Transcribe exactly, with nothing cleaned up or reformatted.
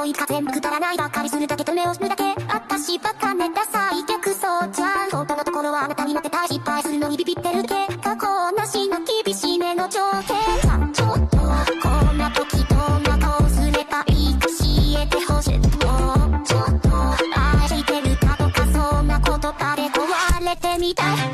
思いが全部くだらないばかりするだけと目をするだけ。私バカねダサい逆そうじゃん。本当のところはあなたにモテたい、失敗するのにビビってるけ。過去なしの厳しめの条件。さあちょっとこんな時どんな顔すればいいか教えてほしい。もうちょっと愛してるかとかそんな言葉で壊れてみたい。